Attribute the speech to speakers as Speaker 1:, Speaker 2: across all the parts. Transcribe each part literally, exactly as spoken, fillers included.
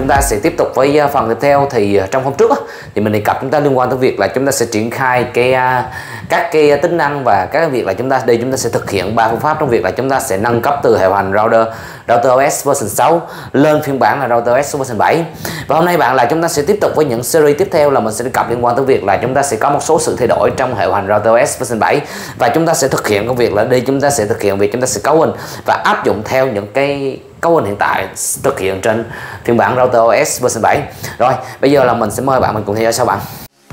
Speaker 1: chúng ta sẽ tiếp tục với phần tiếp theo. Thì trong hôm trước á, thì mình đề cập chúng ta liên quan tới việc là chúng ta sẽ triển khai cái các cái tính năng và các việc là chúng ta đây chúng ta sẽ thực hiện ba phương pháp trong việc là chúng ta sẽ nâng cấp từ hệ điều hành router router o ét version sáu lên phiên bản là router o ét version bảy. Và hôm nay bạn là chúng ta sẽ tiếp tục với những series tiếp theo là mình sẽ đề cập liên quan tới việc là chúng ta sẽ có một số sự thay đổi trong hệ điều hành router o ét version bảy, và chúng ta sẽ thực hiện công việc là đây chúng ta sẽ thực hiện việc chúng ta sẽ cấu hình và áp dụng theo những cái cấu hình hiện tại thực hiện trên phiên bản router o ét version bảy. Rồi bây giờ là mình sẽ mời bạn mình cùng theo dõi sau bạn.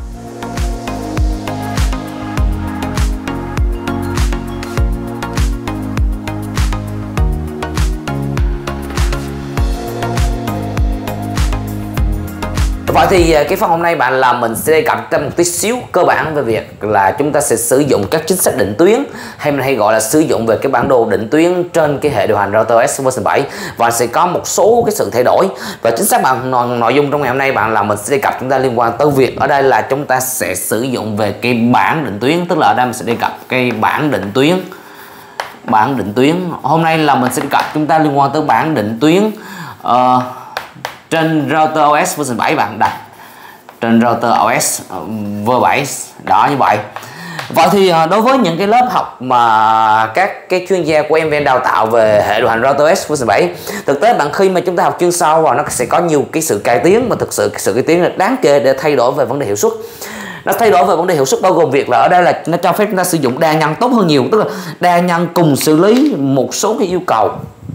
Speaker 1: Vậy thì cái phần hôm nay bạn là mình sẽ đề cập một tí xíu cơ bản về việc là chúng ta sẽ sử dụng các chính sách định tuyến, hay mình hay gọi là sử dụng về cái bản đồ định tuyến trên cái hệ điều hành router o ét version bảy, và sẽ có một số cái sự thay đổi và chính xác bạn nội, nội dung trong ngày hôm nay bạn là mình sẽ đề cập chúng ta liên quan tới việc ở đây là chúng ta sẽ sử dụng về cái bảng định tuyến, tức là ở đây mình sẽ đề cập cái bảng định tuyến. Bảng định tuyến hôm nay là mình sẽ đề cập chúng ta liên quan tới bảng định tuyến uh, trên router o ét version bảy bạn, đây trên router o ét version bảy đó như vậy. Vậy thì đối với những cái lớp học mà các cái chuyên gia của em vê en đào tạo về hệ điều hành router o ét version bảy, thực tế bạn khi mà chúng ta học chuyên sâu vào nó sẽ có nhiều cái sự cải tiến mà thực sự cái sự cải tiến là đáng kể để thay đổi về vấn đề hiệu suất. Nó thay đổi về vấn đề hiệu suất bao gồm việc là ở đây là nó cho phép chúng ta sử dụng đa nhân tốt hơn nhiều, tức là đa nhân cùng xử lý một số cái yêu cầu,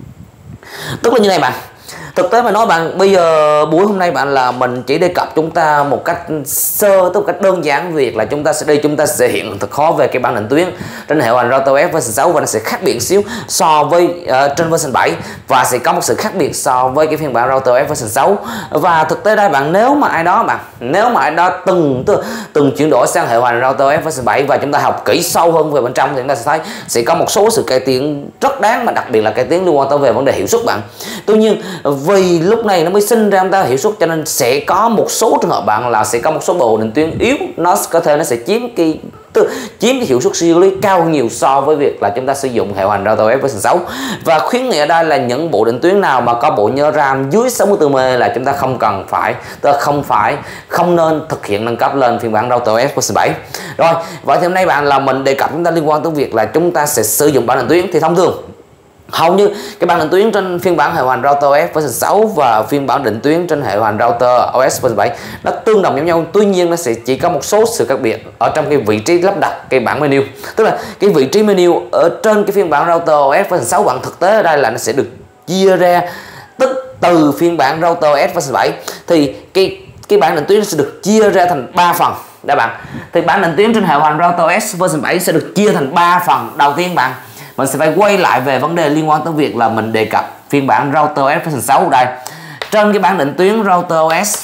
Speaker 1: tức là như này bạn. Thực tế mà nói bạn, bây giờ buổi hôm nay bạn là mình chỉ đề cập chúng ta một cách sơ, tức một cách đơn giản việc là chúng ta sẽ đi chúng ta sẽ hiện thực khó về cái bảng định tuyến trên hệ điều hành router o ét version sáu, và nó sẽ khác biệt xíu so với uh, trên version bảy, và sẽ có một sự khác biệt so với cái phiên bản router o ét version sáu. Và thực tế đây bạn, nếu mà ai đó bạn nếu mà ai đó từng từng chuyển đổi sang hệ điều hành router o ét version bảy và chúng ta học kỹ sâu hơn về bên trong thì chúng ta sẽ thấy sẽ có một số sự cải tiến rất đáng, mà đặc biệt là cải tiến liên quan tới về vấn đề hiệu suất bạn. Tuy nhiên vì lúc này nó mới sinh ra chúng ta hiệu suất, cho nên sẽ có một số trường hợp bạn là sẽ có một số bộ định tuyến yếu, nó có thể nó sẽ chiếm cái chiếm cái hiệu suất xử lý cao hơn nhiều so với việc là chúng ta sử dụng hệ điều hành router o ét version sáu. Và khuyến nghị ở đây là những bộ định tuyến nào mà có bộ nhớ RAM dưới sáu mươi tư mê ga là chúng ta không cần phải, tức là không phải không nên thực hiện nâng cấp lên phiên bản router o ét version bảy. Rồi, vậy thì hôm nay bạn là mình đề cập chúng ta liên quan tới việc là chúng ta sẽ sử dụng bảng định tuyến. Thì thông thường hầu như cái bảng định tuyến trên phiên bản hệ điều hành router o ét version sáu và phiên bản định tuyến trên hệ điều hành router o ét version bảy nó tương đồng giống nhau, tuy nhiên nó sẽ chỉ có một số sự khác biệt ở trong cái vị trí lắp đặt cái bảng menu, tức là cái vị trí menu ở trên cái phiên bản router o ét version sáu bạn thực tế ở đây là nó sẽ được chia ra, tức từ phiên bản router o ét version bảy thì cái cái bảng định tuyến sẽ được chia ra thành ba phần. Đây bạn, thì bảng định tuyến trên hệ điều hành router o ét version bảy sẽ được chia thành ba phần. Đầu tiên bạn, mình sẽ phải quay lại về vấn đề liên quan tới việc là mình đề cập phiên bản router o ét version sáu đây. Trên cái bảng định tuyến router o ét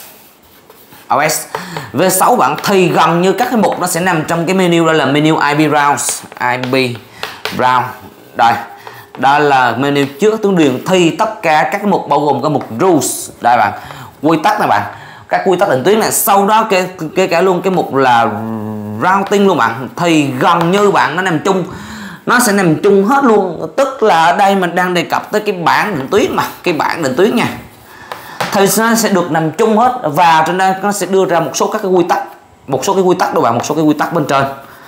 Speaker 1: o ét version sáu bạn thì gần như các cái mục nó sẽ nằm trong cái menu, đó là menu i pê routes, i pê route. Đây, đó là menu trước tuyến đường, thì tất cả các cái mục bao gồm cái mục rules đây bạn, quy tắc này bạn, các quy tắc định tuyến này, sau đó kể, kể cả luôn cái mục là routing luôn bạn, thì gần như bạn nó nằm chung, nó sẽ nằm chung hết luôn. Tức là ở đây mình đang đề cập tới cái bảng định tuyến mà, cái bảng định tuyến nha, thì nó sẽ được nằm chung hết, và trên đây nó sẽ đưa ra một số các cái quy tắc, một số cái quy tắc đâu bạn, một số cái quy tắc bên trên.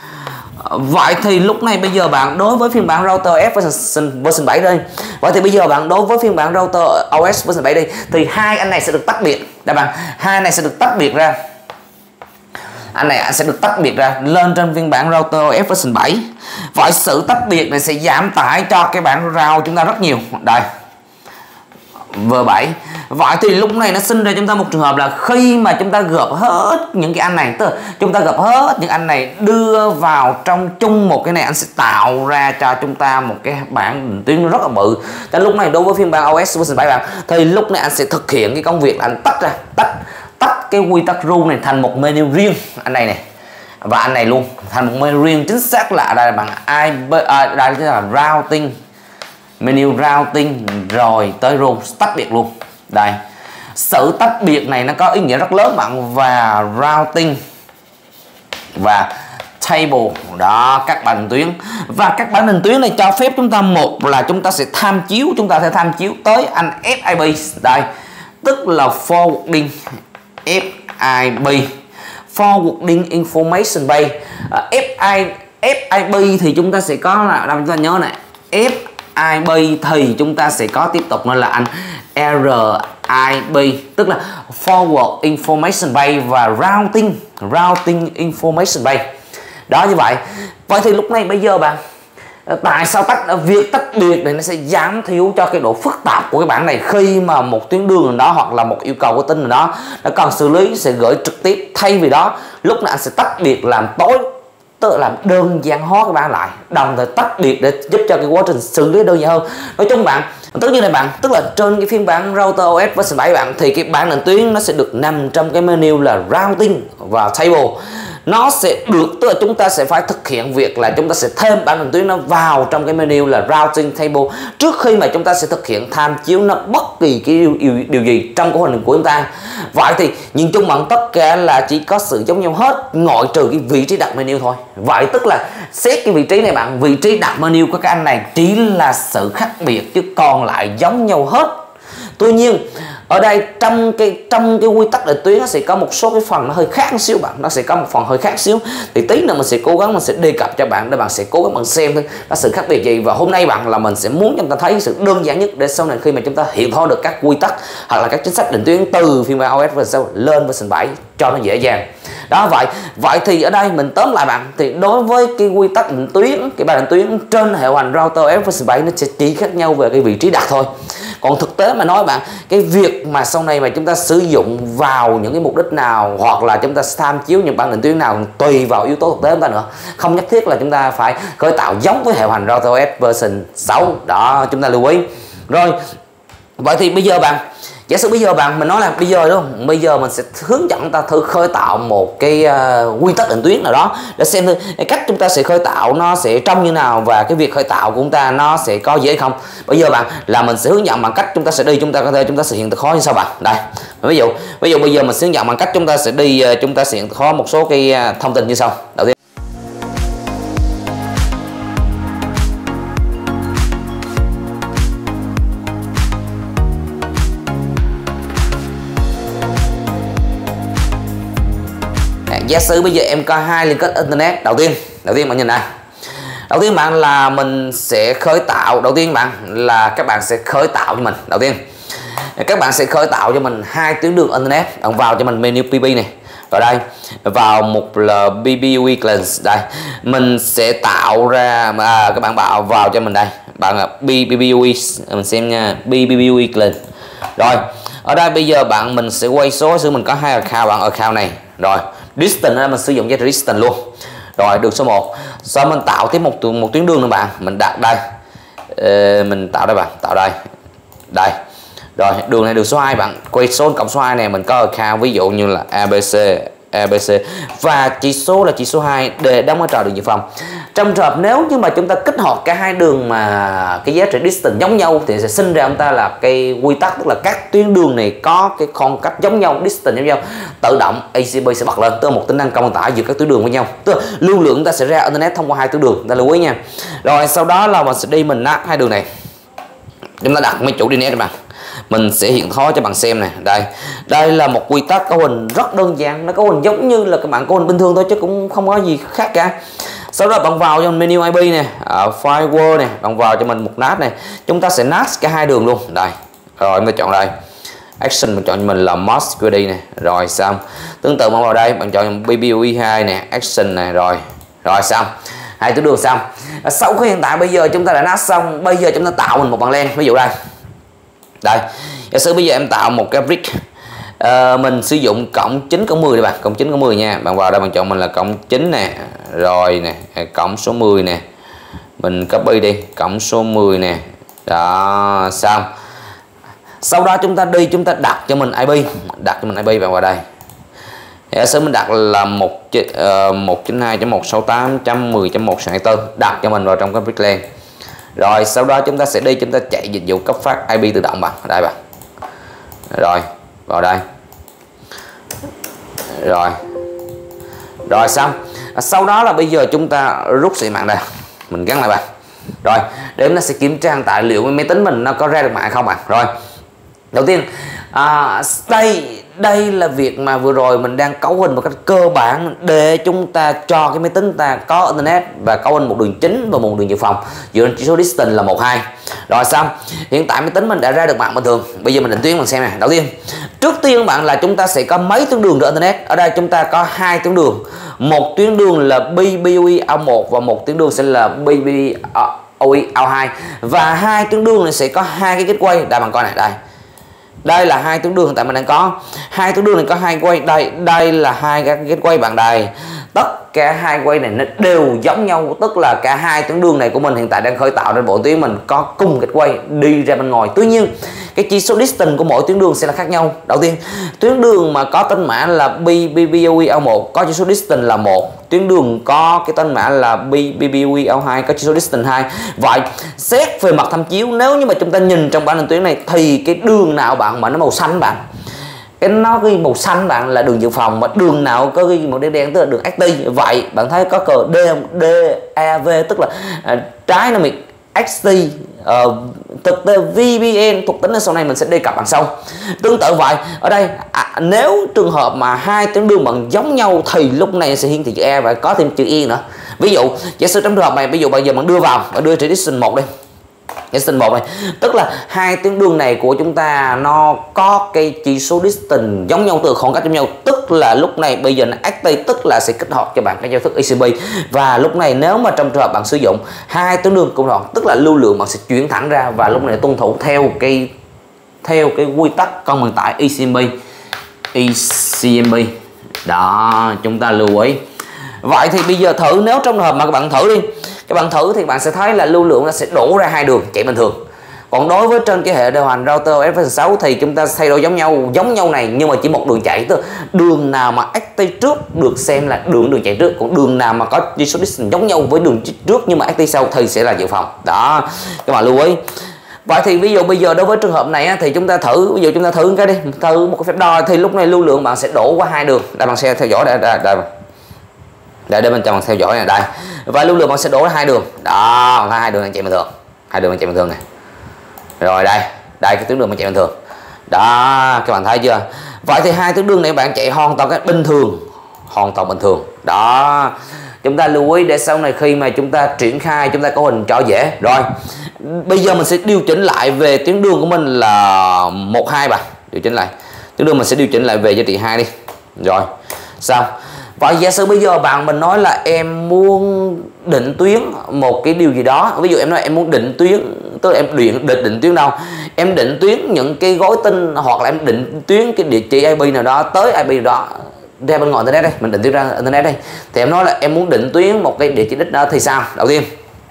Speaker 1: Vậy thì lúc này bây giờ bạn đối với phiên bản router o ét version bảy đây, vậy thì bây giờ bạn đối với phiên bản router o ét version bảy đây thì hai anh này sẽ được tách biệt. Đây bạn, hai anh này sẽ được tách biệt ra, anh này sẽ được tách biệt ra lên trên phiên bản router o ét version bảy. Vậy sự tách biệt này sẽ giảm tải cho cái bản route chúng ta rất nhiều. Đây, vê bảy. Vậy thì lúc này nó sinh ra chúng ta một trường hợp là khi mà chúng ta gộp hết những cái anh này, tức là chúng ta gộp hết những anh này đưa vào trong chung một cái này, anh sẽ tạo ra cho chúng ta một cái bảng định tuyến rất là bự. Cho lúc này đối với phiên bản o ét version bảy bạn, thì lúc này anh sẽ thực hiện cái công việc là anh tách ra, tách tách cái quy tắc rule này thành một menu riêng, anh này này và anh này luôn thành một menu riêng. Chính xác là đây là bằng i à, đây là routing, menu routing rồi tới rule tách biệt luôn. Đây, sự tách biệt này nó có ý nghĩa rất lớn bạn, và routing và table đó, các bảng định tuyến. Và các bảng định tuyến này cho phép chúng ta, một là chúng ta sẽ tham chiếu, chúng ta sẽ tham chiếu tới anh ép i pê đây, tức là Forwarding F I B, Forwarding Information Base. uh, F I F I B thì chúng ta sẽ có là đâu chúng ta nhớ này, F I B thì chúng ta sẽ có tiếp tục nữa là anh R I B, tức là Forward Information Base và Routing Routing Information Base. Đó, như vậy. Vậy thì lúc này bây giờ bạn, tại sao tách việc tách biệt này nó sẽ giảm thiểu cho cái độ phức tạp của cái bản này, khi mà một tuyến đường nào đó hoặc là một yêu cầu của tin nào đó nó cần xử lý sẽ gửi trực tiếp, thay vì đó lúc này anh sẽ tách biệt làm tối, tức là làm đơn giản hóa cái bản lại, đồng thời tách biệt để giúp cho cái quá trình xử lý đơn giản hơn. Nói chung bạn, tức như này bạn, tức là trên cái phiên bản router ô ét version bảy bạn thì cái bản nền tuyến nó sẽ được nằm trong cái menu là routing và table. Nó sẽ được, tức là chúng ta sẽ phải thực hiện việc là chúng ta sẽ thêm bản nền tuyến nó vào trong cái menu là routing table trước khi mà chúng ta sẽ thực hiện tham chiếu nó bất kỳ cái điều, điều, điều gì trong cái hình của chúng ta. Vậy thì nhìn chung bằng tất cả là chỉ có sự giống nhau hết, ngoại trừ cái vị trí đặt menu thôi. Vậy tức là xét cái vị trí này bạn, vị trí đặt menu của các anh này chỉ là sự khác biệt chứ còn lại giống nhau hết. Tuy nhiên ở đây trong cái trong cái quy tắc nền tuyến nó sẽ có một số cái phần nó hơi khác một xíu bạn, nó sẽ có một phần hơi khác xíu, thì tí nữa mình sẽ cố gắng mình sẽ đề cập cho bạn để bạn sẽ cố gắng bạn xem thôi nó sự khác biệt gì. Và hôm nay bạn là mình sẽ muốn chúng ta thấy sự đơn giản nhất để sau này khi mà chúng ta hiện hóa được các quy tắc hoặc là các chính sách định tuyến từ phiên bản ô ét version lên version bảy cho nó dễ dàng. Đó, vậy vậy thì ở đây mình tóm lại bạn, thì đối với cái quy tắc định tuyến, cái bản định tuyến trên hệ điều hành router ô ét version bảy nó sẽ chỉ khác nhau về cái vị trí đặt thôi. Còn thực tế mà nói bạn, cái việc mà sau này mà chúng ta sử dụng vào những cái mục đích nào hoặc là chúng ta tham chiếu những bản định tuyến nào tùy vào yếu tố thực tế chúng ta nữa, không nhất thiết là chúng ta phải khởi tạo giống với hệ điều hành router ô ét version sáu. Đó, chúng ta lưu ý. Rồi, vậy thì bây giờ bạn, giả sử bây giờ bạn mình nói là bây giờ đúng không? Bây giờ mình sẽ hướng dẫn ta thử khởi tạo một cái uh, quy tắc định tuyến nào đó để xem thử cái cách chúng ta sẽ khởi tạo nó sẽ trông như nào và cái việc khởi tạo của chúng ta nó sẽ có dễ không. Bây giờ bạn là mình sẽ hướng dẫn bằng cách chúng ta sẽ đi, chúng ta có thể chúng ta sẽ hiện thực khó như sau bạn. Đây, ví dụ ví dụ bây giờ mình sẽ hướng dẫn bằng cách chúng ta sẽ đi, chúng ta sẽ hiện thực khó một số cái thông tin như sau. Đầu tiên, giả sử bây giờ em có hai liên kết internet. Đầu tiên đầu tiên bạn nhìn này, đầu tiên bạn là mình sẽ khởi tạo, đầu tiên bạn là các bạn sẽ khởi tạo cho mình, đầu tiên các bạn sẽ khởi tạo cho mình hai tuyến đường internet. Bạn vào cho mình menu pê pê này, vào đây vào một là bê bê u e client, đây mình sẽ tạo ra à, các bạn bảo vào cho mình đây, bạn là bê bê u e, mình xem nha, bê bê u e client. Rồi ở đây bây giờ bạn mình sẽ quay số, sử mình có hai account bạn, account này rồi distance là mình sử dụng giá trị distance luôn. Rồi đường số một, sau mình tạo tiếp một một tuyến đường nữa bạn, mình đặt đây, ờ, mình tạo đây bạn, tạo đây đây. Rồi đường này đường số hai bạn, quay số cộng số hai này mình có account ví dụ như là a bê xê a bê xê và chỉ số là chỉ số hai để đóng vai trò đường dự phòng. Trong trường hợp nếu như mà chúng ta kích hoạt cả hai đường mà cái giá trị distance giống nhau thì sẽ sinh ra chúng ta là cái quy tắc, tức là các tuyến đường này có cái khoảng cách giống nhau, distance giống nhau, tự động a xê pê sẽ bật lên, tức là một tính năng cộng tải giữa các tuyến đường với nhau, tức là lưu lượng chúng ta sẽ ra internet thông qua hai tuyến đường, ta lưu ý nha. Rồi sau đó là mình sẽ đi mình nát hai đường này, chúng ta đặt mấy chủ đê en ét các bạn, mình sẽ hiện khó cho bạn xem này. Đây đây là một quy tắc cấu hình rất đơn giản, nó cấu hình giống như là các bạn cấu hình bình thường thôi chứ cũng không có gì khác cả. Sau đó bạn vào cho menu i pê này, ở firewall này, bạn vào cho mình một nát này, chúng ta sẽ nát cả hai đường luôn. Đây rồi chúng ta chọn đây action, mình chọn cho mình là mask quy đê này, rồi xong. Tương tự bạn vào đây bạn chọn bê bê u e hai này, action này, rồi rồi xong, hai tuyến đường xong. Sau khi hiện tại bây giờ chúng ta đã nát xong, bây giờ chúng ta tạo mình một bằng len, ví dụ đây đây, giả sử bây giờ em tạo một cái brick, uh, mình sử dụng cộng chín cộng mười đây bạn, cộng chín cộng mười nha. Bạn vào đây bạn chọn mình là cộng chín nè, rồi nè, cộng số mười nè, mình copy đi, cộng số mười nè, đó xong. Sau đó chúng ta đi, chúng ta đặt cho mình i pê, đặt cho mình i pê, bạn vào đây. Giả sử mình đặt là một chín hai chấm một sáu tám chấm mười chấm một hai tư, đặt cho mình vào trong cái brick len. Rồi sau đó chúng ta sẽ đi, chúng ta chạy dịch vụ cấp phát i pê tự động bạn, đây bạn. Rồi vào đây, rồi rồi xong. Sau đó là bây giờ chúng ta rút sợi mạng ra, mình gắn lại bạn. Rồi để chúng ta sẽ kiểm tra tại liệu máy tính mình nó có ra được mạng không bạn. Rồi đầu tiên à, đây đây là việc mà vừa rồi mình đang cấu hình một cách cơ bản để chúng ta cho cái máy tính ta có internet và cấu hình một đường chính và một đường dự phòng dựa trên chỉ số distance là một hai. Rồi xong, hiện tại máy tính mình đã ra được mạng bình thường. Bây giờ mình định tuyến mình xem này. Đầu tiên, trước tiên các bạn là chúng ta sẽ có mấy tuyến đường được internet. Ở đây chúng ta có hai tuyến đường. Một tuyến đường là B B U I A một và một tuyến đường sẽ là B B U I A hai. Và hai tuyến đường này sẽ có hai cái gateway. Đây bạn coi này, đây. Đây là hai tuyến đường hiện tại mình đang có. Hai tuyến đường này có hai quay. Đây, đây là hai cái gateway bạn đây. Tất cả hai quay này nó đều giống nhau, tức là cả hai tuyến đường này của mình hiện tại đang khởi tạo nên bộ tuyến mình có cùng gateway đi ra bên ngoài. Tuy nhiên, cái chỉ số distance của mỗi tuyến đường sẽ là khác nhau. Đầu tiên, tuyến đường mà có tên mã là B B B U I A một có chỉ số distance là một. Tuyến đường có cái tên mã là B B B U I A hai có chỉ số distance hai. Vậy, xét về mặt tham chiếu, nếu như mà chúng ta nhìn trong bản hình tuyến này thì cái đường nào bạn mà nó màu xanh bạn, cái nó ghi màu xanh bạn là đường dự phòng, mà đường nào có ghi màu đen đen tức là đường active. Vậy bạn thấy có cờ D D A V tức là uh, trái nó mình X T. Uh, thực tế V B N thuộc tính ở sau này mình sẽ đề cập bằng sau. Tương tự vậy ở đây à, nếu trường hợp mà hai tuyến đường bằng giống nhau thì lúc này sẽ hiển thị chữ E và có thêm chữ E nữa. Ví dụ giả sử trong trường hợp này, ví dụ bây giờ bạn đưa vào và đưa tradition một đi, distance một này, tức là hai tuyến đường này của chúng ta nó có cái chỉ số distance giống nhau, từ khoảng cách giống nhau, tức là lúc này bây giờ nó active, tức là sẽ kích hoạt cho bạn cái giao thức E C B. Và lúc này nếu mà trong trường hợp bạn sử dụng hai tuyến đường cùng đoạn, tức là lưu lượng bạn sẽ chuyển thẳng ra, và lúc này tuân thủ theo cái theo cái quy tắc cân bằng tải E C M B. E C M B đó, chúng ta lưu ý. Vậy thì bây giờ thử, nếu trong trường hợp mà các bạn thử đi, các bạn thử thì bạn sẽ thấy là lưu lượng nó sẽ đổ ra hai đường chạy bình thường. Còn đối với trên cái hệ điều hành router F sáu thì chúng ta thay đổi giống nhau giống nhau này, nhưng mà chỉ một đường chạy, tức đường nào mà active trước được xem là đường đường chạy trước, còn đường nào mà có chỉ số distance giống nhau với đường trước nhưng mà active sau thì sẽ là dự phòng. Đó, các bạn lưu ý. Vậy thì ví dụ bây giờ đối với trường hợp này thì chúng ta thử, ví dụ chúng ta thử cái đi, thử một cái phép đo thì lúc này lưu lượng bạn sẽ đổ qua hai đường. Đây bạn sẽ theo dõi đây, đây, đây. Để để bên trong theo dõi này đây, và lưu lượng bạn sẽ đổ ra hai đường đó, hai đường này chạy bình thường, hai đường này chạy bình thường này. Rồi đây, đây cái tuyến đường mình chạy bình thường đó, các bạn thấy chưa? Vậy thì hai tuyến đường này bạn chạy hoàn toàn cái bình thường, hoàn toàn bình thường đó. Chúng ta lưu ý để sau này khi mà chúng ta triển khai chúng ta có hình cho dễ. Rồi bây giờ mình sẽ điều chỉnh lại về tuyến đường của mình là một hai bạn, điều chỉnh lại tuyến đường mình sẽ điều chỉnh lại về giá trị hai đi. Rồi sao? Và giả sử bây giờ bạn mình nói là em muốn định tuyến một cái điều gì đó, ví dụ em nói em muốn định tuyến, tức là em định định, định tuyến đâu, em định tuyến những cái gói tin, hoặc là em định tuyến cái địa chỉ I P nào đó tới I P đó ra bên ngoài internet đây, mình định tuyến ra internet đây, thì em nói là em muốn định tuyến một cái địa chỉ đích đó thì sao? Đầu tiên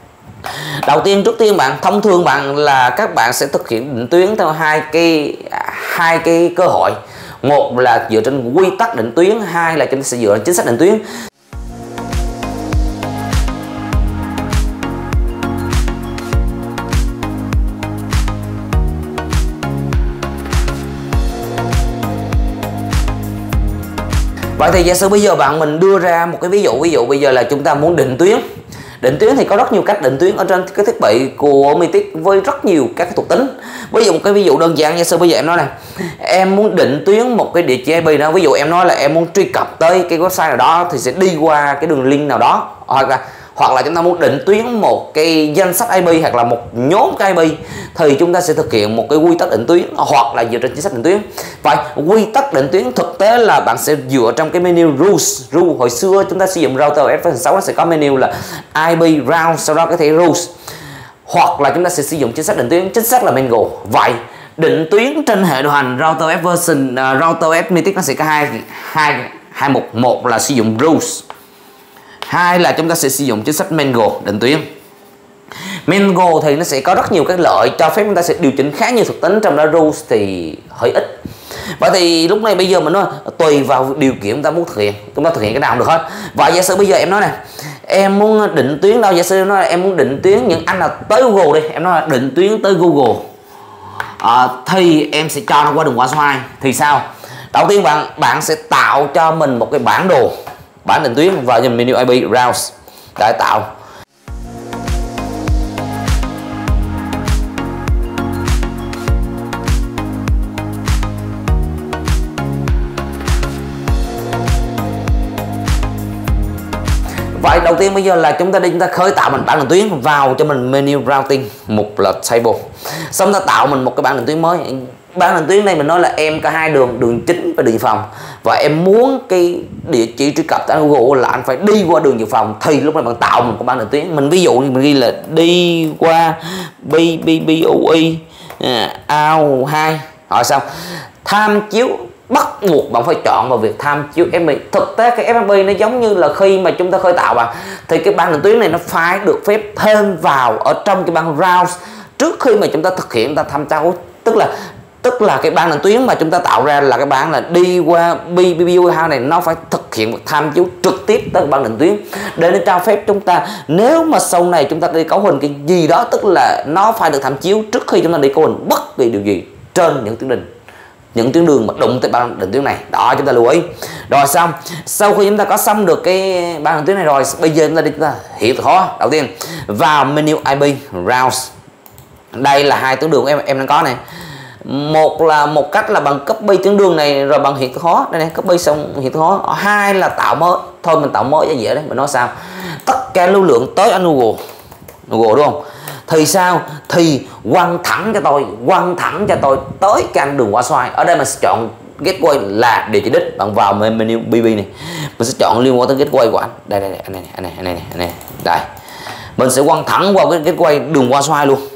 Speaker 1: đầu tiên trước tiên bạn, thông thường bạn là các bạn sẽ thực hiện định tuyến theo hai cái hai cái cơ hội. Một là dựa trên quy tắc định tuyến, hai là chúng ta sẽ dựa trên chính sách định tuyến. Vậy thì giả sử bây giờ bạn mình đưa ra một cái ví dụ, ví dụ bây giờ là chúng ta muốn định tuyến. Định tuyến thì có rất nhiều cách định tuyến ở trên cái thiết bị của Mythic với rất nhiều các cái thuộc tính. Ví dụ một cái ví dụ đơn giản, giả sử bây giờ em nói này, em muốn định tuyến một cái địa chỉ I P đó, ví dụ em nói là em muốn truy cập tới cái website nào đó thì sẽ đi qua cái đường link nào đó, hoặc là hoặc là chúng ta muốn định tuyến một cái danh sách I P hoặc là một nhóm cái I P thì chúng ta sẽ thực hiện một cái quy tắc định tuyến hoặc là dựa trên chính sách định tuyến. Vậy quy tắc định tuyến thực tế là bạn sẽ dựa trong cái menu rules. Rule hồi xưa chúng ta sử dụng router F sáu nó sẽ có menu là I P route, sau đó có thể rules, hoặc là chúng ta sẽ sử dụng chính sách định tuyến, chính sách là mango. Vậy định tuyến trên hệ điều hành router F version uh, router F Mythic nó sẽ có hai hai hai mục. Một là sử dụng rules, hai là chúng ta sẽ sử dụng chính sách mango định tuyến. Mango thì nó sẽ có rất nhiều các lợi cho phép chúng ta sẽ điều chỉnh khá nhiều thuộc tính, trong đó rules thì hơi ít. Vậy thì lúc này bây giờ mình nói tùy vào điều kiện chúng ta muốn thực hiện, chúng ta thực hiện cái nào cũng được hết. Và giả sử bây giờ em nói này, em muốn định tuyến đâu, giả sử em nói là em muốn định tuyến những anh nào tới Google đi, em nói là định tuyến tới Google à, thì em sẽ cho nó qua đường quả số hai thì sao? Đầu tiên bạn bạn sẽ tạo cho mình một cái bản đồ, bản định tuyến vào trong menu I P route để tạo. Vậy đầu tiên bây giờ là chúng ta đi chúng ta khởi tạo mình bản đường tuyến, vào cho mình menu routing, mục là table, xong ta tạo mình một cái bản đường tuyến mới. Bản đường tuyến này mình nói là em có hai đường, đường chính và đường dự phòng, và em muốn cái địa chỉ truy cập tại Google là anh phải đi qua đường dự phòng, thì lúc này bạn tạo một cái bản đường tuyến. Mình ví dụ như mình ghi là đi qua B B B U I A U hai, hỏi xong tham chiếu, bắt buộc bạn phải chọn vào việc tham chiếu ép pê. Thực tế cái ép pê nó giống như là khi mà chúng ta khởi tạo bạn, thì cái bản đường tuyến này nó phải được phép thêm vào ở trong cái bản browse trước khi mà chúng ta thực hiện ta tham chiếu. Tức là tức là cái bản đường tuyến mà chúng ta tạo ra là cái bản là đi qua B B B U hai này, nó phải thực hiện một tham chiếu trực tiếp tới bản đường tuyến để nó cho phép chúng ta, nếu mà sau này chúng ta đi cấu hình cái gì đó, tức là nó phải được tham chiếu trước khi chúng ta đi cấu hình bất kỳ điều gì trên những tuyến đường những tuyến đường mà đụng tới bản đường tuyến này. Đó, chúng ta lưu ý. Rồi xong, sau khi chúng ta có xong được cái bản đường tuyến này rồi, bây giờ chúng ta đi chúng ta hiện thực hóa. Đầu tiên vào menu i pê browse, đây là hai tuyến đường em em đang có này. Một là một cách là bằng copy tuyến đường này rồi bằng hiện thực hóa, đây này, copy xong hiện thực hóa. Hai là tạo mới, thôi mình tạo mới cho dễ đấy. Mình nói sao, tất cả lưu lượng tới anh Google Google đúng không, thì sao, thì quăng thẳng cho tôi quăng thẳng cho tôi tới cái anh đường Wi-Fi. Ở đây mình sẽ chọn gateway là địa chỉ đích, bạn vào menu bê bê này mình sẽ chọn liên quan tới gateway của anh. Đây đây, đây anh này anh này anh này anh này đây, mình sẽ quăng thẳng vào cái gateway đường Wi-Fi luôn.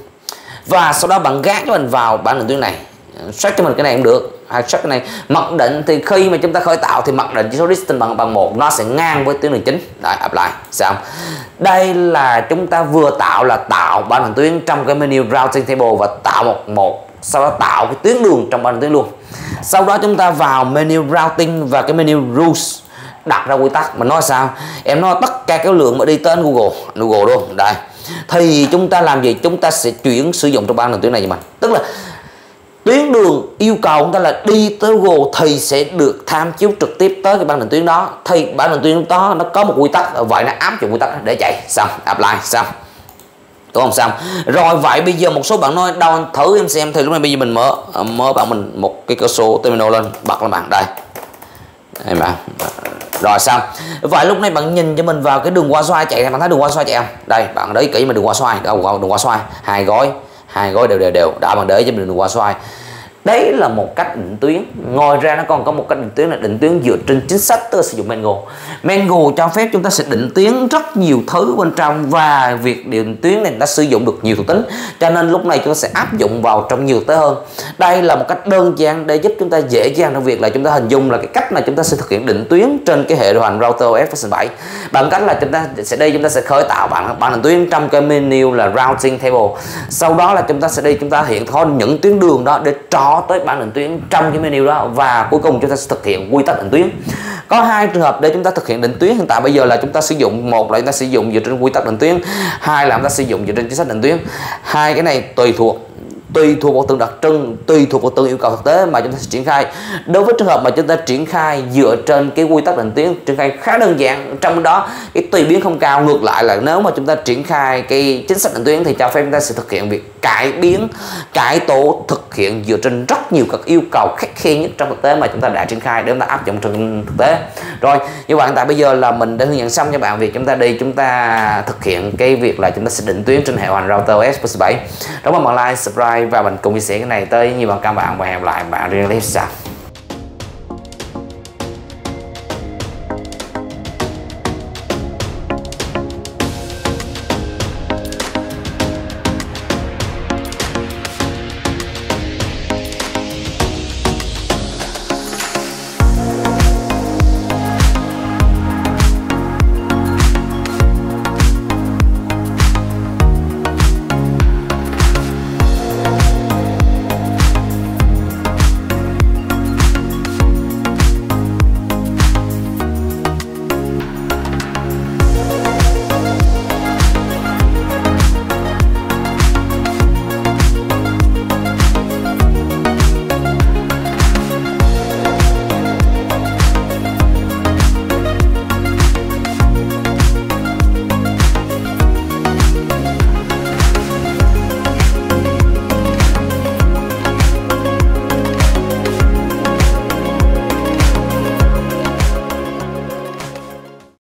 Speaker 1: Và sau đó bạn gác cho mình vào bản đường tuyến này, set cho mình cái này cũng được, hay set cái này. Mặc định thì khi mà chúng ta khởi tạo thì mặc định chỉ số distance bằng bằng một, nó sẽ ngang với tuyến đường chính. Đấy, apply xong. Đây là chúng ta vừa tạo là tạo bản đường tuyến trong cái menu routing table và tạo một một, sau đó tạo cái tuyến đường trong bản đường tuyến luôn. Sau đó chúng ta vào menu routing và cái menu rules, đặt ra quy tắc. Mình nói sao, em nói tất cả cái lượng mà đi tới Google Google luôn đây, thì chúng ta làm gì, chúng ta sẽ chuyển sử dụng trong bản đường tuyến này cho mình. Tức là tuyến đường yêu cầu chúng ta là đi tới Google thì sẽ được tham chiếu trực tiếp tới cái bản đường tuyến đó, thì bản đường tuyến đó nó có một quy tắc, vậy nó áp dụng quy tắc để chạy. Xong, apply xong, đúng không? Xong rồi. Vậy bây giờ một số bạn nói đâu thử em xem, thì lúc này bây giờ mình mở mở bạn mình một cái cửa sổ terminal lên, bật lên bạn đây, đây bạn. Rồi xong. Vậy lúc này bạn nhìn cho mình vào cái đường Wi-Fi chạy này, bạn thấy đường Wi-Fi chạy không? Đây, bạn để kỹ mà đường Wi-Fi, đâu đường Wi-Fi, hai gói, hai gói đều đều đều. Đã, bạn để cho mình đường Wi-Fi. Đấy là một cách định tuyến. Ngoài ra nó còn có một cách định tuyến là định tuyến dựa trên chính sách, tức là sử dụng Mango. Mango cho phép chúng ta sẽ định tuyến rất nhiều thứ bên trong, và việc định tuyến này đã sử dụng được nhiều thuộc tính, cho nên lúc này chúng ta sẽ áp dụng vào trong nhiều tới hơn. Đây là một cách đơn giản để giúp chúng ta dễ dàng trong việc là chúng ta hình dung là cái cách mà chúng ta sẽ thực hiện định tuyến trên cái hệ điều hành router o ét version bảy, bằng cách là chúng ta sẽ đi chúng ta sẽ khởi tạo bản bản định tuyến trong cái menu là routing table. Sau đó là chúng ta sẽ đi chúng ta hiện thôi những tuyến đường đó để trò tới bản định tuyến trong cái menu đó, và cuối cùng chúng ta sẽ thực hiện quy tắc định tuyến. Có hai trường hợp để chúng ta thực hiện định tuyến hiện tại bây giờ là chúng ta sử dụng, một là chúng ta sử dụng dựa trên quy tắc định tuyến, hai là chúng ta sử dụng dựa trên chính sách định tuyến. Hai cái này tùy thuộc tùy thuộc vào từng đặc trưng, tùy thuộc vào từng yêu cầu thực tế mà chúng ta sẽ triển khai. Đối với trường hợp mà chúng ta triển khai dựa trên cái quy tắc định tuyến, triển khai khá đơn giản, trong đó cái tùy biến không cao. Ngược lại là nếu mà chúng ta triển khai cái chính sách định tuyến thì cho phép chúng ta sẽ thực hiện việc cải biến, cải tổ, thực hiện dựa trên rất nhiều các yêu cầu khắt khe nhất trong thực tế mà chúng ta đã triển khai để chúng ta áp dụng trong thực tế. Rồi, như vậy hiện tại bây giờ là mình đã hướng dẫn xong cho bạn việc chúng ta đi chúng ta thực hiện cái việc là chúng ta sẽ định tuyến trên hệ điều hành router o ét version bảy. Cảm ơn bạn like, subscribe và mình cùng chia sẻ cái này tới nhiều bạn các bạn, và hẹn gặp lại bạn riêng clip sau.